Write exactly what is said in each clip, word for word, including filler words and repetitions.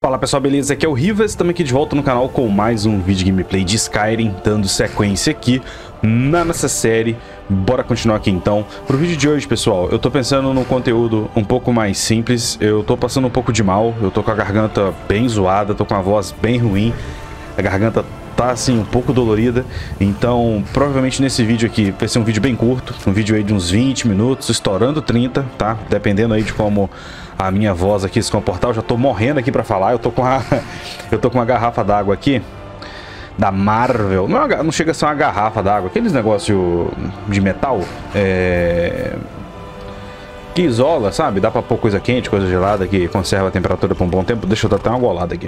Fala pessoal, beleza? Aqui é o Rivas, estamos aqui de volta no canal com mais um vídeo gameplay de Skyrim, dando sequência aqui na nossa série. Bora continuar aqui então. Pro vídeo de hoje, pessoal, eu tô pensando num conteúdo um pouco mais simples. Eu tô passando um pouco de mal, eu tô com a garganta bem zoada, tô com a voz bem ruim. A garganta tá assim um pouco dolorida, então provavelmente nesse vídeo aqui vai ser um vídeo bem curto, um vídeo aí de uns vinte minutos, estourando trinta, tá? Dependendo aí de como a minha voz aqui se comportar. Eu já tô morrendo aqui pra falar, eu tô com a eu tô com uma garrafa d'água aqui da Marvel, não, é uma, não chega a ser uma garrafa d'água, aqueles negócios de metal é... que isola, sabe? Dá pra pôr coisa quente, coisa gelada, que conserva a temperatura por um bom tempo. Deixa eu dar até uma golada aqui.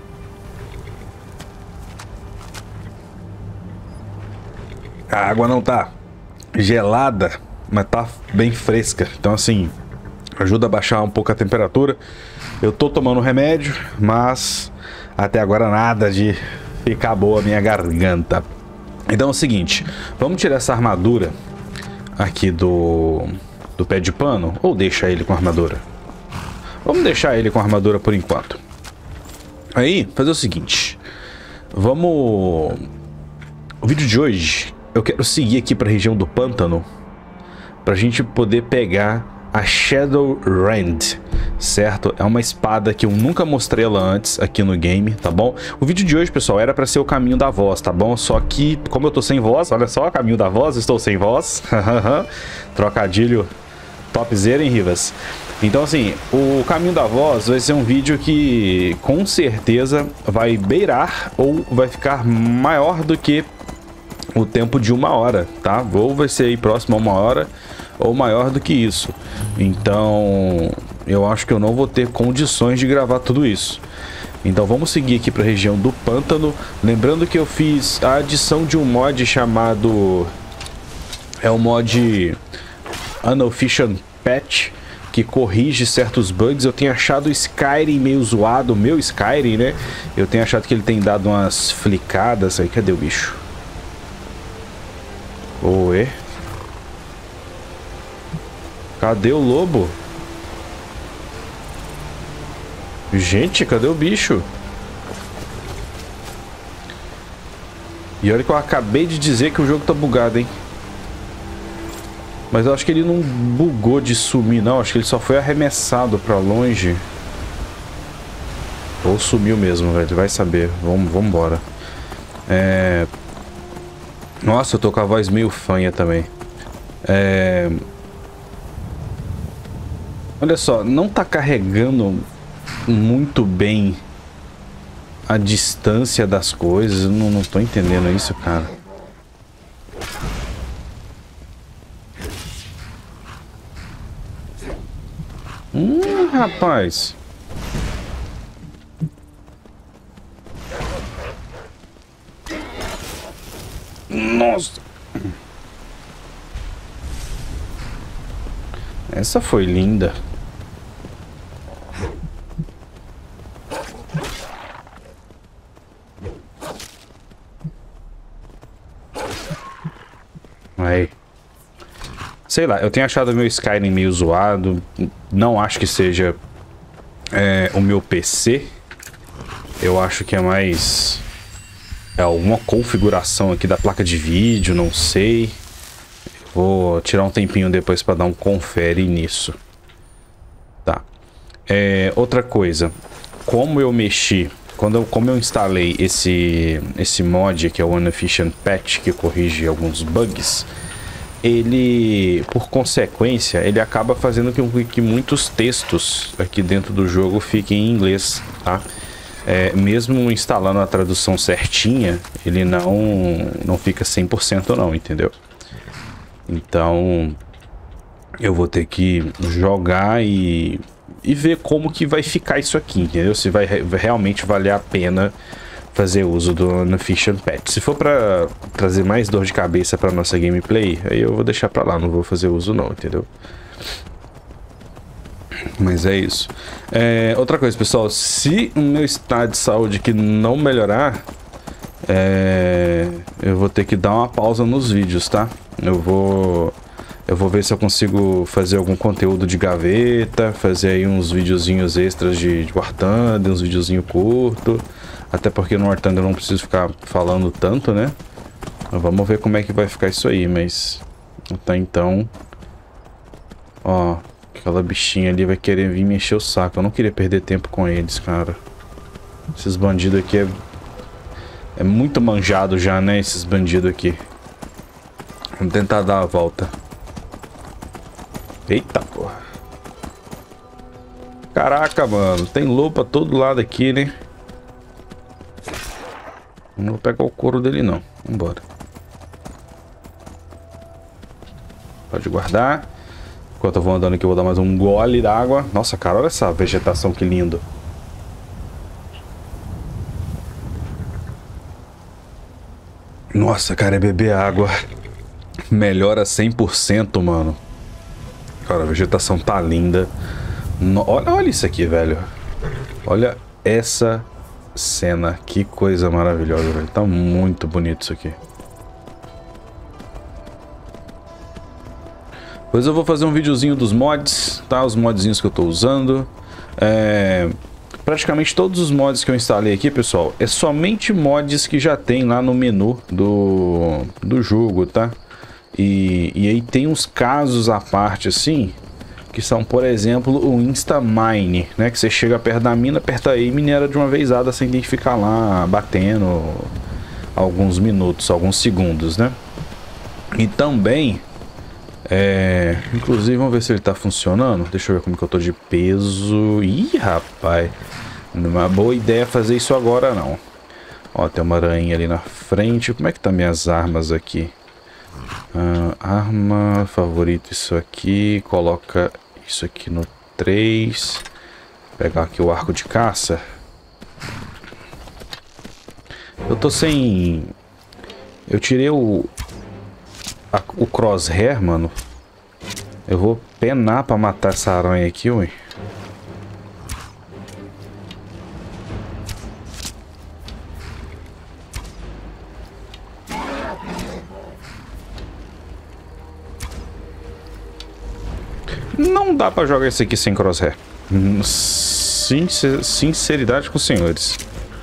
A água não tá gelada, mas tá bem fresca. Então assim, ajuda a baixar um pouco a temperatura. Eu tô tomando remédio, mas até agora nada de ficar boa a minha garganta. Então é o seguinte, vamos tirar essa armadura aqui do, do pé de pano, ou deixa ele com armadura? Vamos deixar ele com armadura por enquanto. Aí, fazer o seguinte, vamos... O vídeo de hoje... Eu quero seguir aqui para a região do pântano para a gente poder pegar a Shadowrend, certo? É uma espada que eu nunca mostrei ela antes aqui no game, tá bom? O vídeo de hoje, pessoal, era para ser o caminho da voz, tá bom? Só que, como eu tô sem voz, olha só, caminho da voz, estou sem voz. Trocadilho topzera, hein, Rivas? Então, assim, o caminho da voz vai ser um vídeo que, com certeza, vai beirar ou vai ficar maior do que o tempo de uma hora, tá? Ou vai ser aí próximo a uma hora ou maior do que isso. Então eu acho que eu não vou ter condições de gravar tudo isso. Então vamos seguir aqui para a região do pântano. Lembrando que eu fiz a adição de um mod chamado... É o mod Unofficial Patch, que corrige certos bugs. Eu tenho achado o Skyrim meio zoado, o meu Skyrim, né? Eu tenho achado que ele tem dado umas flicadas aí. Cadê o bicho? Oi. Cadê o lobo? Gente, cadê o bicho? E olha que eu acabei de dizer que o jogo tá bugado, hein? Mas eu acho que ele não bugou de sumir, não. Acho que ele só foi arremessado pra longe. Ou sumiu mesmo, velho. Vai saber. Vamos, vamos embora. É... Nossa, eu tô com a voz meio fanha também. É... Olha só, não tá carregando muito bem a distância das coisas. Eu não, não tô entendendo isso, cara. Hum, rapaz. Nossa. Essa foi linda. Aí. Sei lá, eu tenho achado o meu Skyrim meio zoado. Não acho que seja é, o meu P C. Eu acho que é mais... É alguma configuração aqui da placa de vídeo, não sei. Vou tirar um tempinho depois para dar um confere nisso. Tá. É, outra coisa. Como eu mexi... Quando eu, como eu instalei esse, esse mod, que é o Unofficial Patch, que corrige alguns bugs, ele, por consequência, ele acaba fazendo com que, que muitos textos aqui dentro do jogo fiquem em inglês, tá? É, mesmo instalando a tradução certinha, ele não, não fica cem por cento não, entendeu? Então, eu vou ter que jogar e, e ver como que vai ficar isso aqui, entendeu? Se vai re realmente valer a pena fazer uso do Unofficial Patch. Se for pra trazer mais dor de cabeça pra nossa gameplay, aí eu vou deixar pra lá, não vou fazer uso não, entendeu? Mas é isso. É, outra coisa, pessoal, se o meu estado de saúde aqui não melhorar, é, eu vou ter que dar uma pausa nos vídeos, tá? Eu vou... Eu vou ver se eu consigo fazer algum conteúdo de gaveta, fazer aí uns videozinhos extras de, de War Thunder, uns videozinhos curtos. Até porque no War Thunder eu não preciso ficar falando tanto, né? Vamos ver como é que vai ficar isso aí, mas... Até então... Ó, aquela bichinha ali vai querer vir me encher o saco. Eu não queria perder tempo com eles, cara. Esses bandidos aqui é... É muito manjado já, né? Esses bandidos aqui. Vamos tentar dar a volta. Eita, porra. Caraca, mano. Tem lobo pra todo lado aqui, né? Não vou pegar o couro dele, não. Vambora. Pode guardar. Enquanto eu vou andando aqui, eu vou dar mais um gole d'água. Nossa, cara, olha essa vegetação, que lindo. Nossa, cara, é beber água. Melhora cem por cento, mano. Cara, a vegetação tá linda. No... Olha, olha isso aqui, velho. Olha essa cena. Que coisa maravilhosa, velho. Tá muito bonito isso aqui. Depois eu vou fazer um videozinho dos mods, tá? Os modzinhos que eu tô usando. É... Praticamente todos os mods que eu instalei aqui, pessoal, é somente mods que já tem lá no menu do, do jogo, tá? E, e aí tem uns casos à parte, assim, que são, por exemplo, o Instamine, né? Que você chega perto da mina, aperta aí e minera de uma vezada sem ter que ficar lá batendo alguns minutos, alguns segundos, né? E também... É, inclusive, vamos ver se ele tá funcionando. Deixa eu ver como que eu tô de peso. Ih, rapaz. Não é uma boa ideia fazer isso agora, não. Ó, tem uma aranha ali na frente. Como é que tá minhas armas aqui? Ah, arma, favorito isso aqui. Coloca isso aqui no três. Pegar aqui o arco de caça. Eu tô sem... Eu tirei o... A, o crosshair, mano. Eu vou penar pra matar essa aranha aqui, ué. Não dá pra jogar isso aqui sem crosshair. Sincer, sinceridade com os senhores.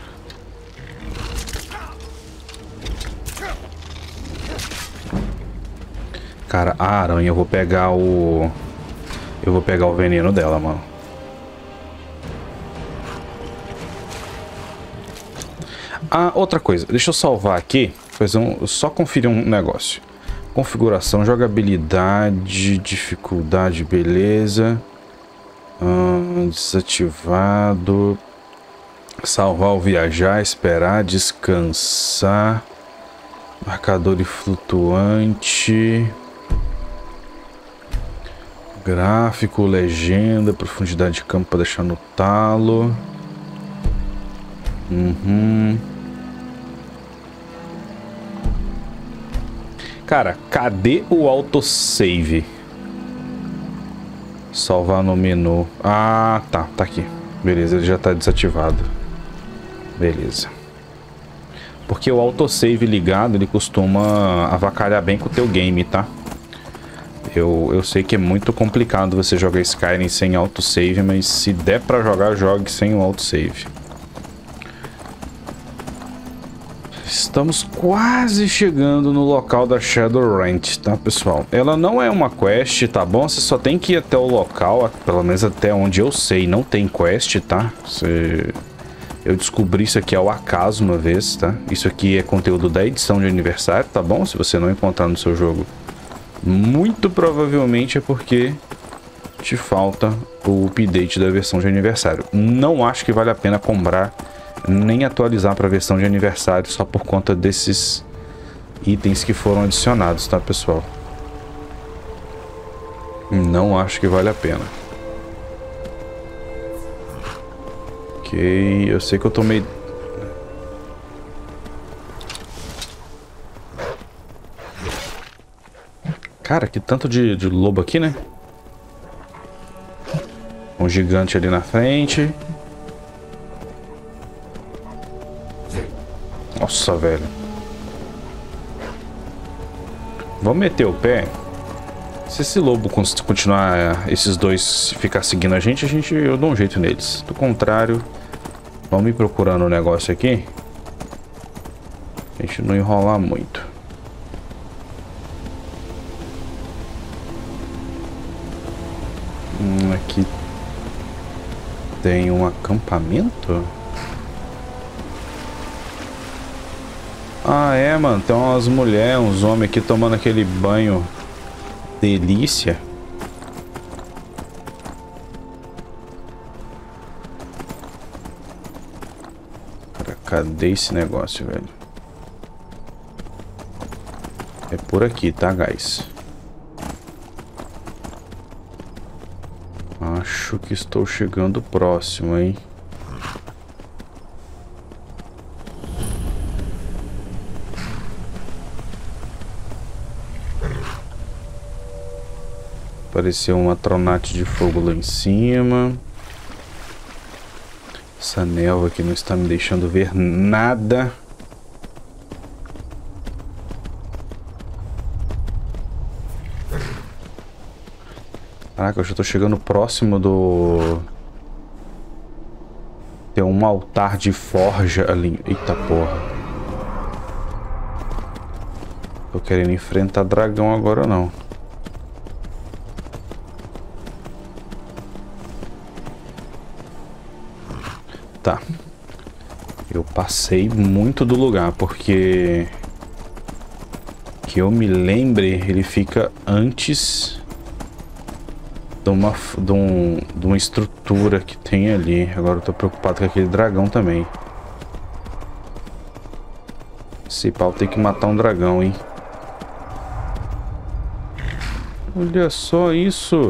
Cara, a aranha, eu vou pegar o... Eu vou pegar o veneno dela, mano. Ah, outra coisa. Deixa eu salvar aqui. Fazer um... Só conferir um negócio. Configuração, jogabilidade, dificuldade, beleza. Ah, desativado. Salvar ou viajar, esperar, descansar. Marcador flutuante. Gráfico, legenda, profundidade de campo para deixar no talo. Uhum. Cara, cadê o autosave? Salvar no menu. Ah, tá, tá aqui. Beleza, ele já tá desativado. Beleza. Porque o autosave ligado, ele costuma avacalhar bem com o teu game, tá? Eu, eu sei que é muito complicado você jogar Skyrim sem autosave, mas se der pra jogar, jogue sem o autosave. Estamos quase chegando no local da Shadowrant, tá, pessoal? Ela não é uma quest, tá bom? Você só tem que ir até o local, pelo menos até onde eu sei, não tem quest, tá? Você... Eu descobri isso aqui ao acaso uma vez, tá? Isso aqui é conteúdo da edição de aniversário, tá bom? Se você não encontrar no seu jogo, muito provavelmente é porque te falta o update da versão de aniversário. Não acho que vale a pena comprar nem atualizar para a versão de aniversário só por conta desses itens que foram adicionados, tá, pessoal? Não acho que vale a pena. Ok, eu sei que eu tô meio... Cara, que tanto de, de lobo aqui, né? Um gigante ali na frente. Nossa, velho. Vamos meter o pé. Se esse lobo continuar, esses dois ficar seguindo a gente, a gente eu dou um jeito neles. Do contrário, vamos me procurando um negócio aqui. A gente não enrolar muito. Hum, aqui tem um acampamento? Ah, é, mano. Tem umas mulheres, uns homens aqui tomando aquele banho delícia. Cara, cadê esse negócio, velho? É por aqui, tá, guys? Acho que estou chegando próximo, hein? Apareceu uma tronate de fogo lá em cima. Essa névoa aqui não está me deixando ver nada. Caraca, eu já tô chegando próximo do... Tem um altar de forja ali. Eita porra. Tô querendo enfrentar dragão agora não. Tá. Eu passei muito do lugar, porque... Que eu me lembre, ele fica antes... De uma, de, um, de uma estrutura que tem ali. Agora eu tô preocupado com aquele dragão também. Esse pau tem que matar um dragão, hein? Olha só isso.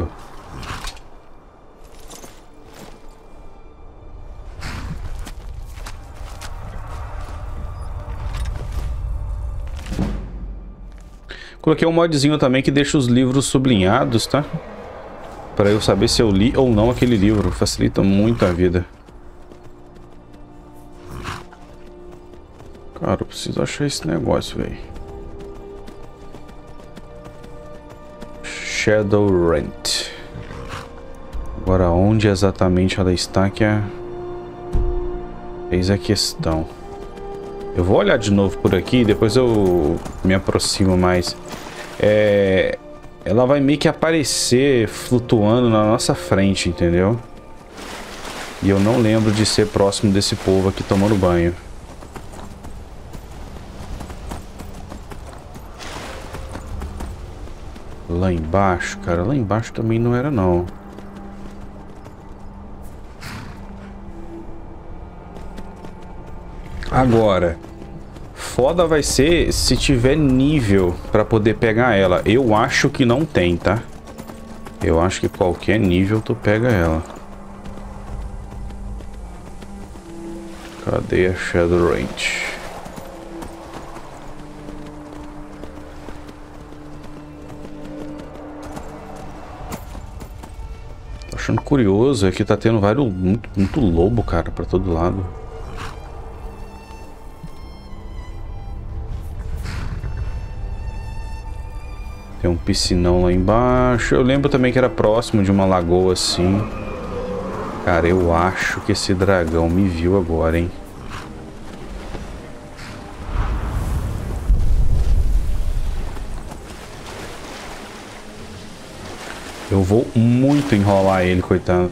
Coloquei um modzinho também que deixa os livros sublinhados, tá? Para eu saber se eu li ou não aquele livro. Facilita muito a vida. Cara, eu preciso achar esse negócio, velho. Shadowrent. Agora, onde exatamente ela está que é... Eis a questão. Eu vou olhar de novo por aqui, depois eu me aproximo mais. É... Ela vai meio que aparecer flutuando na nossa frente, entendeu? E eu não lembro de ser próximo desse povo aqui tomando banho. Lá embaixo, cara, lá embaixo também não era não. Agora, foda vai ser se tiver nível pra poder pegar ela. Eu acho que não tem, tá? Eu acho que qualquer nível tu pega ela. Cadê a Shadowrent? Tô achando curioso é que tá tendo vários muito, muito lobo, cara, pra todo lado. Tem um piscinão lá embaixo. Eu lembro também que era próximo de uma lagoa assim. Cara, eu acho que esse dragão me viu agora, hein? Eu vou muito enrolar ele, coitado.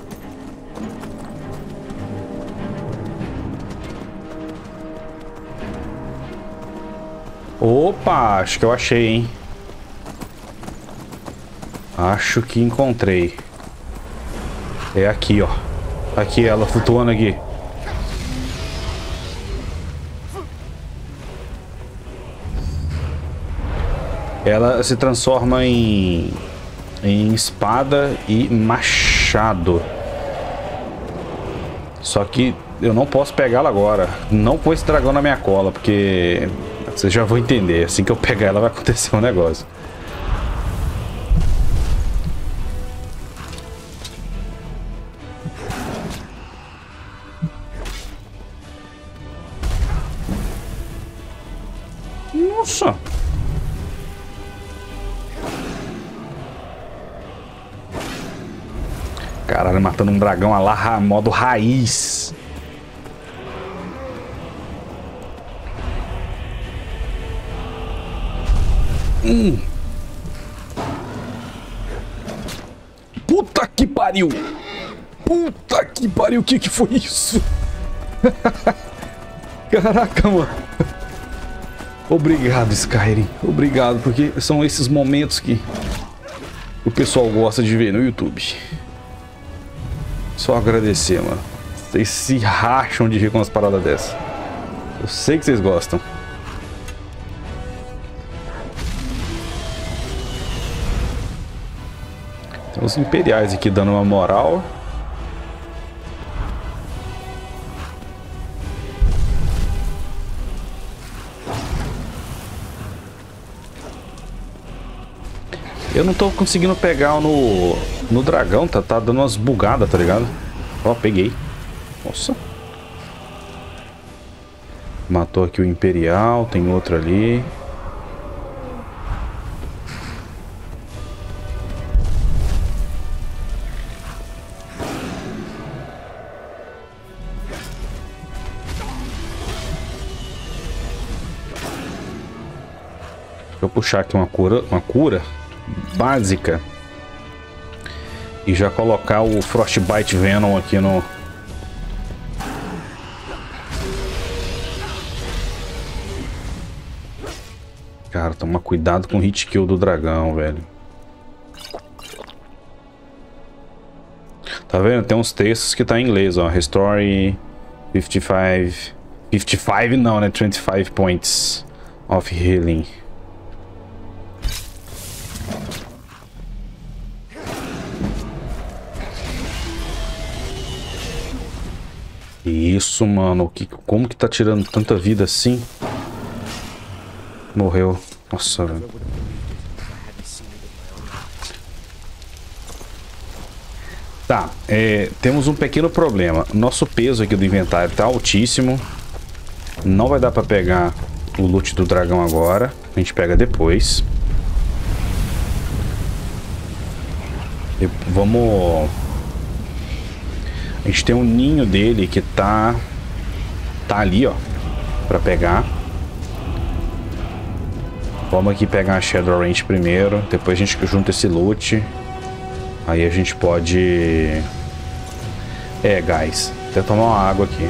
Opa, acho que eu achei, hein? Acho que encontrei. É aqui, ó. Aqui ela flutuando aqui. Ela se transforma em em espada e machado. Só que eu não posso pegá-la agora. Não com esse dragão na minha cola, porque vocês já vão entender. Assim que eu pegar ela vai acontecer um negócio. Nossa! Caralho, matando um dragão a lá, modo raiz. Hum. Puta que pariu! Puta que pariu, o que que foi isso? Caraca, mano. Obrigado, Skyrim. Obrigado, porque são esses momentos que o pessoal gosta de ver no YouTube. Só agradecer, mano. Vocês se racham de rir com umas paradas dessas. Eu sei que vocês gostam. Tem os imperiais aqui dando uma moral. Eu não tô conseguindo pegar no, no dragão, tá, tá dando umas bugadas, tá ligado? Ó, peguei. Nossa. Matou aqui o Imperial, tem outro ali. Deixa eu puxar aqui uma cura, uma cura básica e já colocar o Frostbite Venom aqui no... Cara, toma cuidado com o hit kill do dragão, velho. Tá vendo? Tem uns textos que tá em inglês, ó. Restore cinquenta e cinco... cinquenta e cinco não, né? vinte e cinco points of healing. Isso, mano. Que, como que tá tirando tanta vida assim? Morreu. Nossa, velho. Tá, é, temos um pequeno problema. Nosso peso aqui do inventário tá altíssimo. Não vai dar pra pegar o loot do dragão agora. A gente pega depois. E vamos... A gente tem um ninho dele que tá... Tá ali, ó. Pra pegar. Vamos aqui pegar a Shadowrange primeiro. Depois a gente junta esse loot. Aí a gente pode... É, guys. Até tomar uma água aqui.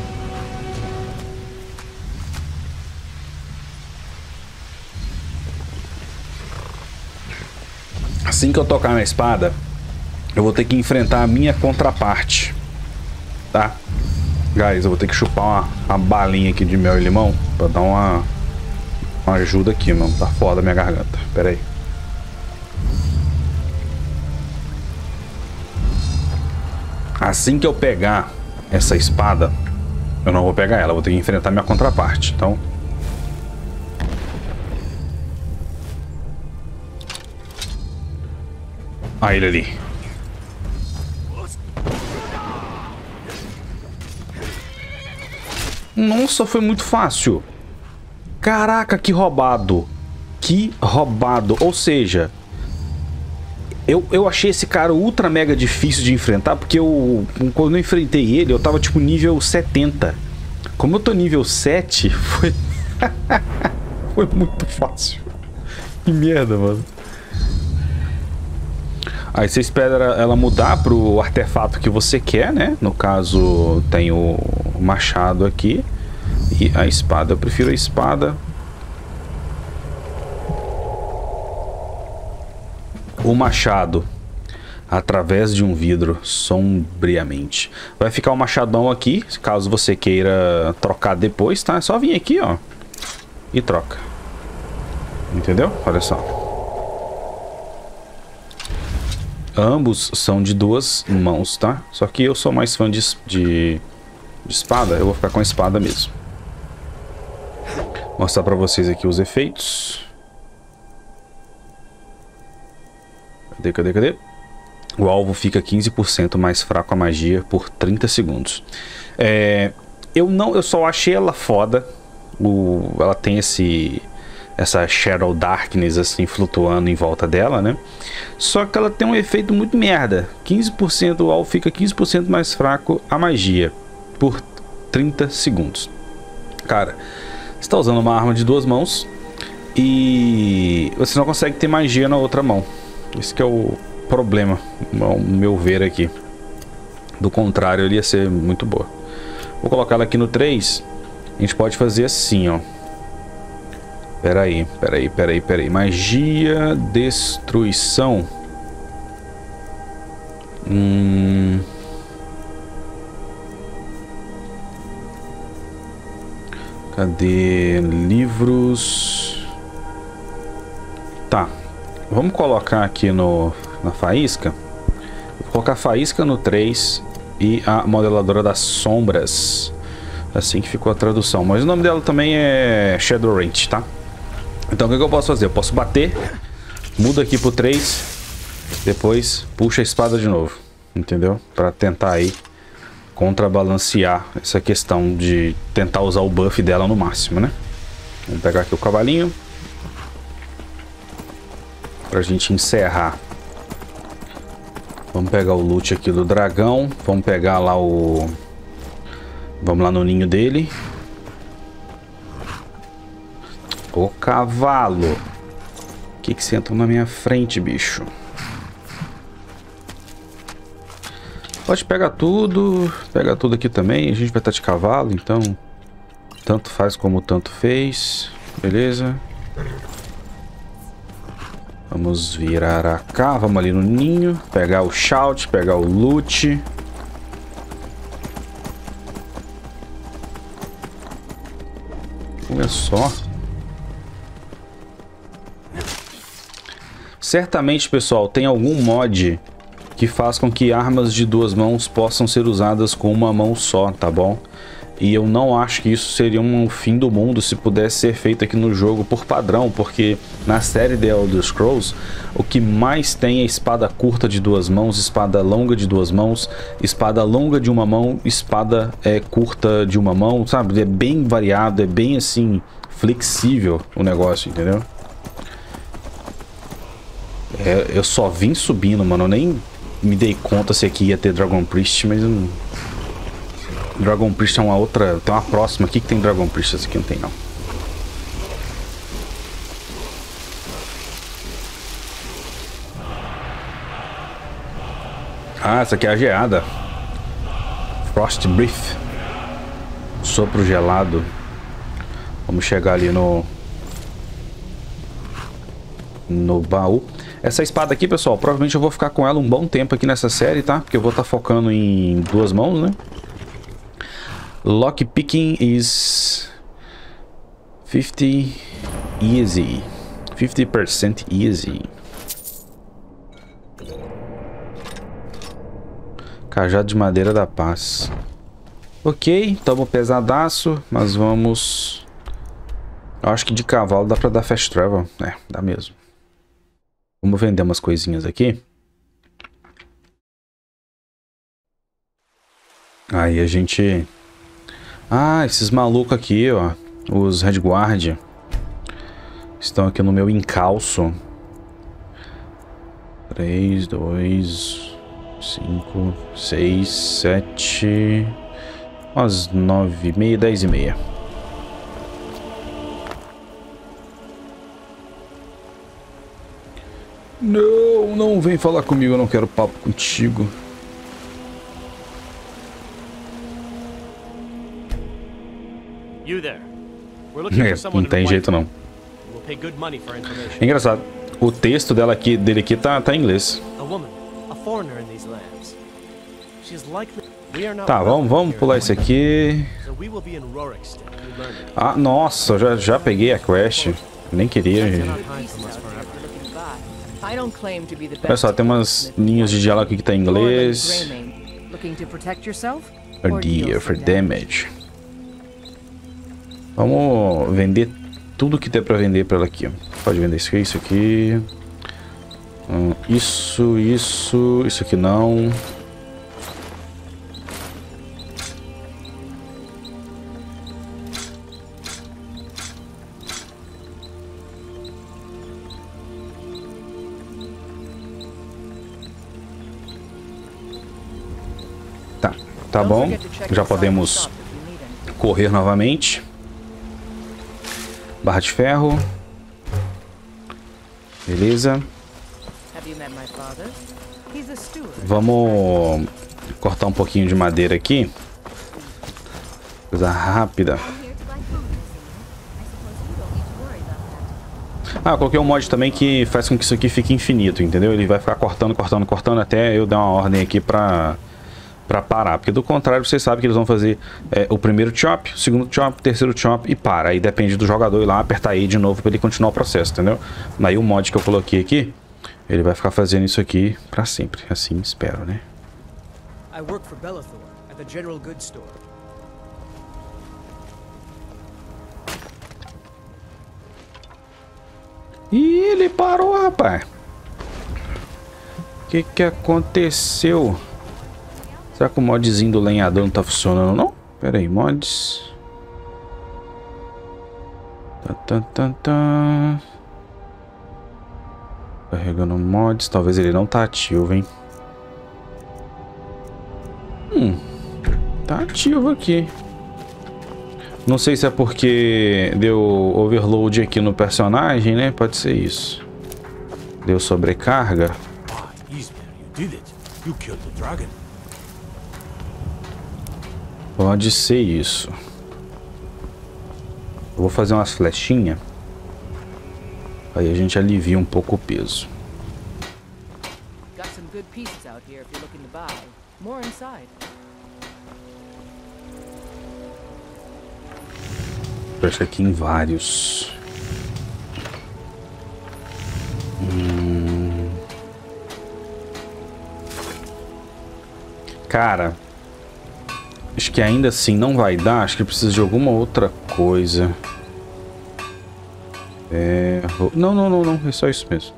Assim que eu tocar na espada, eu vou ter que enfrentar a minha contraparte. Tá? Guys, eu vou ter que chupar uma, uma balinha aqui de mel e limão pra dar uma, uma ajuda aqui, mano. Tá foda a minha garganta. Pera aí. Assim que eu pegar essa espada, eu não vou pegar ela, eu vou ter que enfrentar minha contraparte. Então... Ah, ele ali. Nossa, foi muito fácil. Caraca, que roubado. Que roubado. Ou seja, eu, eu achei esse cara ultra mega difícil de enfrentar, porque eu, quando eu enfrentei ele, eu tava tipo nível setenta. Como eu tô nível sete, foi... foi muito fácil. Que merda, mano. Aí você espera ela mudar pro artefato que você quer, né? No caso, tem o machado aqui e a espada. Eu prefiro a espada. O machado, através de um vidro, sombriamente. Vai ficar o machadão aqui, caso você queira trocar depois, tá? É só vir aqui, ó, e troca. Entendeu? Olha só. Ambos são de duas mãos, tá? Só que eu sou mais fã de, de, de espada. Eu vou ficar com a espada mesmo. Vou mostrar pra vocês aqui os efeitos. Cadê, cadê, cadê? O alvo fica quinze por cento mais fraco a magia por trinta segundos. É, eu não, eu só achei ela foda. O, ela tem esse... essa Shadow Darkness assim flutuando em volta dela, né? Só que ela tem um efeito muito merda. quinze por cento, o alvo fica quinze por cento mais fraco a magia por trinta segundos. Cara, você está usando uma arma de duas mãos e você não consegue ter magia na outra mão. Esse que é o problema, ao meu ver aqui. Do contrário, ele ia ser muito boa. Vou colocar ela aqui no três. A gente pode fazer assim, ó. Pera aí, pera aí, pera aí, pera aí. Magia, destruição. Hum... Cadê? Livros. Tá. Vamos colocar aqui no, na faísca. Vou colocar a faísca no três e a modeladora das sombras. Assim que ficou a tradução. Mas o nome dela também é Shadowrent, tá? Então o que, que eu posso fazer? Eu posso bater, muda aqui pro três, depois puxa a espada de novo. Entendeu? Pra tentar aí contrabalancear essa questão de tentar usar o buff dela no máximo, né? Vamos pegar aqui o cavalinho pra gente encerrar. Vamos pegar o loot aqui do dragão. Vamos pegar lá o... Vamos lá no ninho dele. O cavalo. O que que você entra na minha frente, bicho? Pode pegar tudo. Pega tudo aqui também. A gente vai estar de cavalo, então tanto faz como tanto fez. Beleza. Vamos virar a cá. Vamos ali no ninho. Pegar o shout. Pegar o loot. Olha só. Certamente, pessoal, tem algum mod que faz com que armas de duas mãos possam ser usadas com uma mão só, tá bom? E eu não acho que isso seria um fim do mundo se pudesse ser feito aqui no jogo por padrão, porque na série The Elder Scrolls, o que mais tem é espada curta de duas mãos, espada longa de duas mãos, espada longa de uma mão, espada é, curta de uma mão, sabe? É bem variado, é bem assim, flexível o negócio, entendeu? É, eu só vim subindo, mano, eu nem me dei conta se aqui ia ter Dragon Priest, mas... Eu... Dragon Priest é uma outra... Tem uma próxima aqui que tem Dragon Priest, essa aqui não tem não. Ah, essa aqui é a geada. Frost Breath. Sopro gelado. Vamos chegar ali no... No baú. Essa espada aqui, pessoal, provavelmente eu vou ficar com ela um bom tempo aqui nessa série, tá? Porque eu vou estar focando em duas mãos, né? Lockpicking is fifty easy. fifty percent easy. Cajado de madeira da paz. Ok, tamo pesadaço, mas vamos... Eu acho que de cavalo dá pra dar fast travel. É, dá mesmo. Vamos vender umas coisinhas aqui. Aí a gente... Ah, esses malucos aqui, ó. Os Redguard. Estão aqui no meu encalço. três, dois, cinco, seis, sete... Umas nove e meia, dez e meia. Não, não vem falar comigo, eu não quero papo contigo. É, não tem jeito não. É engraçado. O texto dela aqui, dele aqui tá, tá em inglês. Tá, vamos, vamos pular isso aqui. Ah, nossa, já, já peguei a quest. Nem queria. Olha só, tem umas linhas de diálogo aqui que tá em inglês. Idea for damage. Vamos vender tudo que tem pra vender pra ela aqui. Pode vender isso aqui, isso aqui. Hum, isso, isso, isso aqui não. Tá bom. Já podemos correr novamente. Barra de ferro. Beleza. Vamos cortar um pouquinho de madeira aqui. Coisa rápida. Ah, eu coloquei um mod também que faz com que isso aqui fique infinito, entendeu? Ele vai ficar cortando, cortando, cortando até eu dar uma ordem aqui pra, pra parar. Porque do contrário, vocês sabem que eles vão fazer é, o primeiro chop, o segundo chop, o terceiro chop e para. Aí depende do jogador ir lá, apertar aí de novo pra ele continuar o processo, entendeu? Aí o mod que eu coloquei aqui, ele vai ficar fazendo isso aqui pra sempre. Assim, espero, né? I work for Bellathor at the General Goods Store. Ih, ele parou, rapaz. O que que aconteceu? Será que o modzinho do lenhador não tá funcionando, não? Pera aí, mods. Tá, tá, tá, tá. Carregando mods. Talvez ele não tá ativo, hein? Hum. Tá ativo aqui. Não sei se é porque deu overload aqui no personagem, né? Pode ser isso. Deu sobrecarga. Pode ser isso. Eu vou fazer umas flechinhas. Aí a gente alivia um pouco o peso. Acho que aqui em vários. Hum. Cara, acho que ainda assim não vai dar. Acho que precisa de alguma outra coisa. É... Não, não, não, não. É só isso mesmo.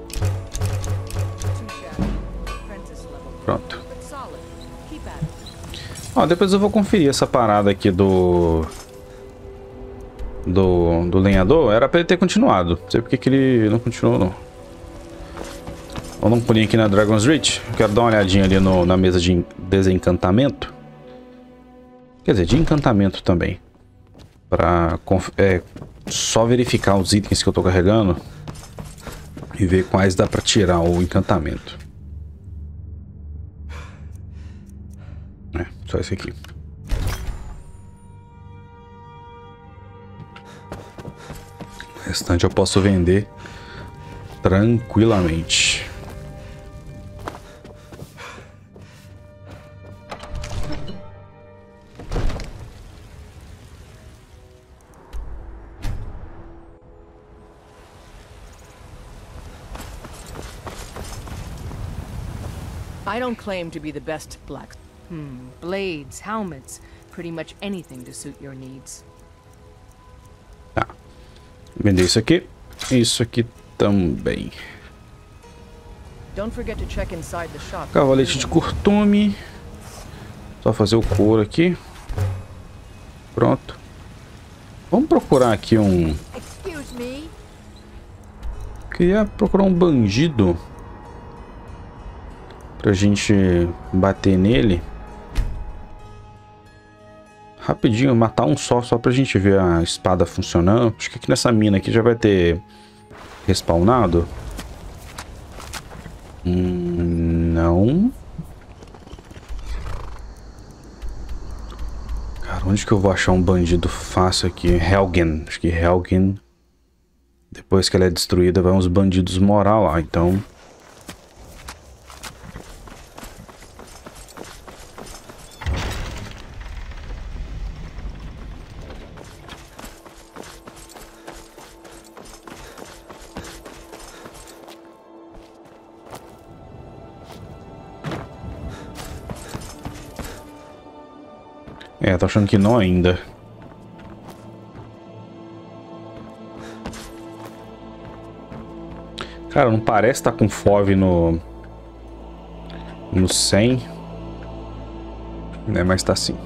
Pronto. Ó, depois eu vou conferir essa parada aqui do... Do, do lenhador. Era pra ele ter continuado. Não sei porque que ele não continuou, não. Vamos dar um pulinho aqui na Dragon's Reach. Eu quero dar uma olhadinha ali no, na mesa de desencantamento. Quer dizer, de encantamento também. Pra é, só verificar os itens que eu tô carregando. E ver quais dá pra tirar o encantamento. É, só esse aqui. O restante eu posso vender tranquilamente. I don't claim to be the best black. Hmm, blades, helmets, pretty much anything to suit your needs. Tá. Vender isso aqui. Isso aqui também. Don't forget to check inside the shop. Cavalete de curtume. Só fazer o couro aqui. Pronto. Vamos procurar aqui um... Excuse me. Queria procurar um bandido. Pra gente bater nele. Rapidinho, matar um só, só pra gente ver a espada funcionando. Acho que aqui nessa mina aqui já vai ter respawnado. Hum, não. Cara, onde que eu vou achar um bandido fácil aqui? Helgen. Acho que Helgen. Depois que ela é destruída, vai uns bandidos morar lá, então... É, tô achando que não ainda. Cara, não parece estar com F O V no... No cem. Né, mas tá sim.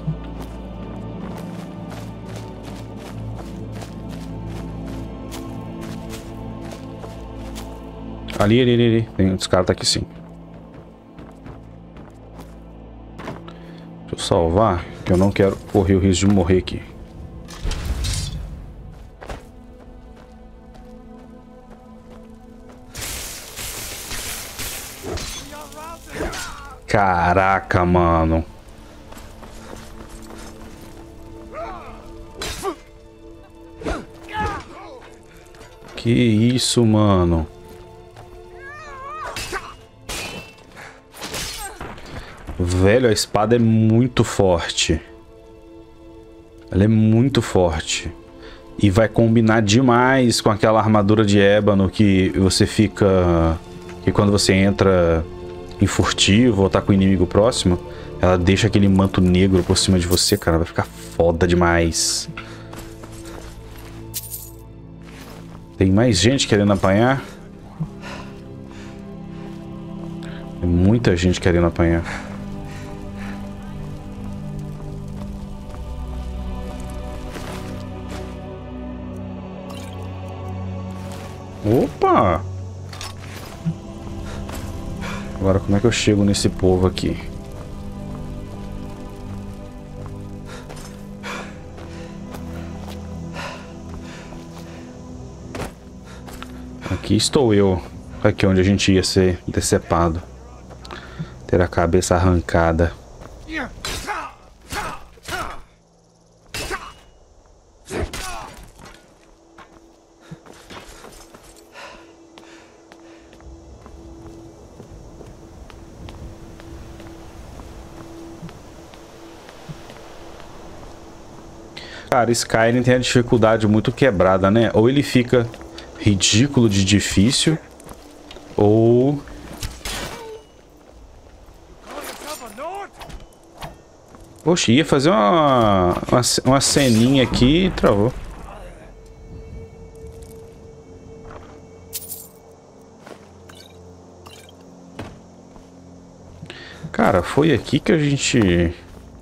Ali, ali, ali, ali. Tem, os caras tá aqui sim. Deixa eu salvar, que eu não quero correr o risco de morrer aqui. Caraca, mano. Que isso, mano? Velho, a espada é muito forte. Ela é muito forte. E vai combinar demais com aquela armadura de ébano que você fica... Que quando você entra em furtivo ou tá com o inimigo próximo, ela deixa aquele manto negro por cima de você, cara. Vai ficar foda demais. Tem mais gente querendo apanhar? Tem muita gente querendo apanhar. Opa! Agora como é que eu chego nesse povo aqui? Aqui estou eu. Aqui onde a gente ia ser decepado. Ter a cabeça arrancada. Cara, Skyrim tem a dificuldade muito quebrada, né? Ou ele fica ridículo de difícil, ou... Poxa, ia fazer uma, uma, uma ceninha aqui e travou. Cara, foi aqui que a gente...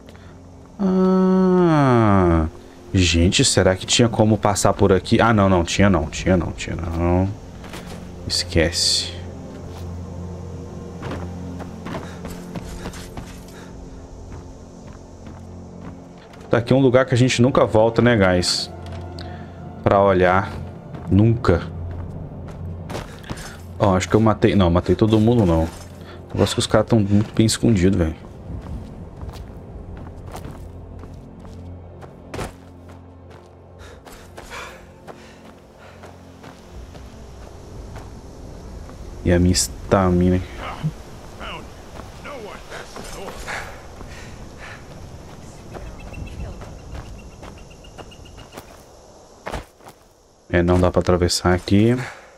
Ah... Gente, será que tinha como passar por aqui? Ah, não, não, tinha não, tinha não, tinha não. Esquece. Tá aqui um lugar que a gente nunca volta, né, guys? Pra olhar. Nunca. Ó, acho que eu matei... Não, matei todo mundo, não. O negócio é que os caras estão muito bem escondidos, velho. E a minha estamina. É, não dá pra atravessar aqui.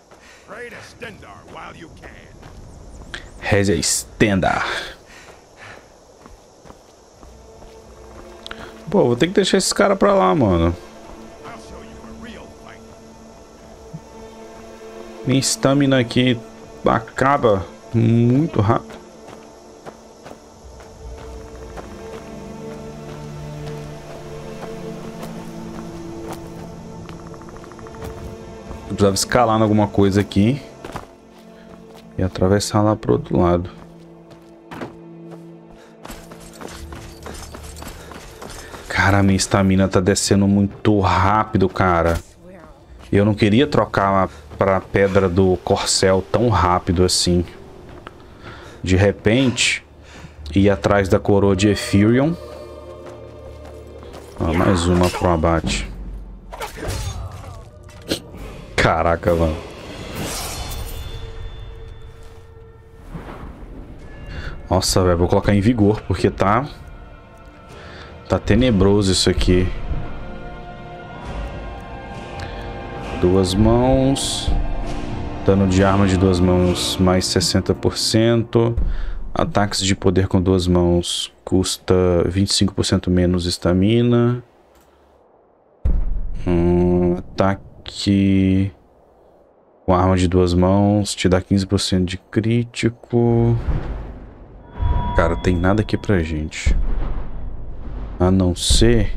Reza Stendar. Pô, vou ter que deixar esses caras pra lá, mano. Minha estamina aqui acaba muito rápido. Eu precisava escalar em alguma coisa aqui e atravessar lá pro outro lado. Cara, minha estamina tá descendo muito rápido, cara. Eu não queria trocar para a pedra do corcel tão rápido assim. De repente, ir atrás da coroa de Ephirion. Ah, mais uma pro abate. Caraca, mano. Nossa, velho, vou colocar em vigor, porque tá... Tá tenebroso isso aqui. Duas mãos. Dano de arma de duas mãos mais sessenta por cento. Ataques de poder com duas mãos custa vinte e cinco por cento menos estamina. Hum, ataque com arma de duas mãos te dá quinze por cento de crítico. Cara, tem nada aqui pra gente. A não ser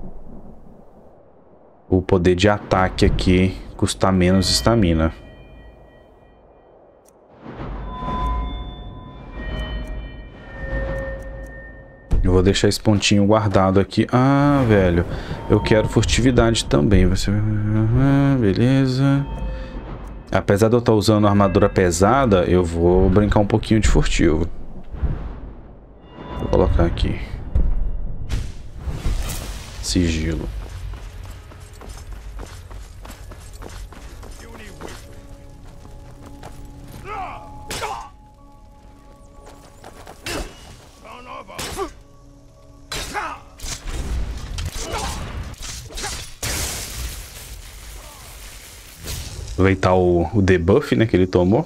o poder de ataque aqui custar menos estamina. Eu vou deixar esse pontinho guardado aqui. Ah, velho. Eu quero furtividade também. Você... Uhum, beleza. Apesar de eu estar usando armadura pesada, eu vou brincar um pouquinho de furtivo. Vou colocar aqui. Sigilo. Aproveitar o, o debuff, né, que ele tomou.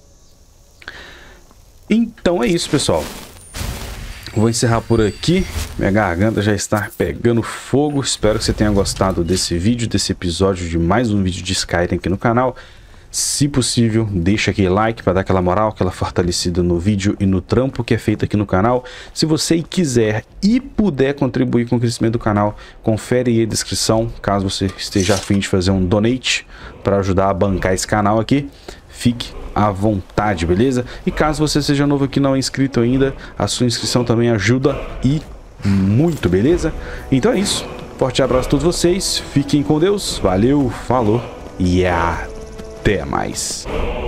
Então é isso, pessoal. Vou encerrar por aqui. Minha garganta já está pegando fogo. Espero que você tenha gostado desse vídeo, desse episódio de mais um vídeo de Skyrim aqui no canal. Se possível, deixa aquele like para dar aquela moral, aquela fortalecida no vídeo e no trampo que é feito aqui no canal. Se você quiser e puder contribuir com o crescimento do canal, confere aí a descrição, caso você esteja a fim de fazer um donate para ajudar a bancar esse canal aqui. Fique à vontade, beleza? E caso você seja novo aqui e não é inscrito ainda, a sua inscrição também ajuda e muito, beleza? Então é isso. Forte abraço a todos vocês. Fiquem com Deus. Valeu, falou e até mais.